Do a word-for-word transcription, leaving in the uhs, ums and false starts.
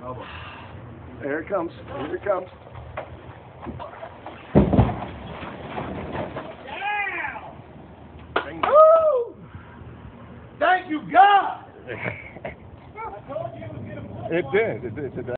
There it comes. Here it comes. Damn! Woo! Thank you, God! It did. It did. It did.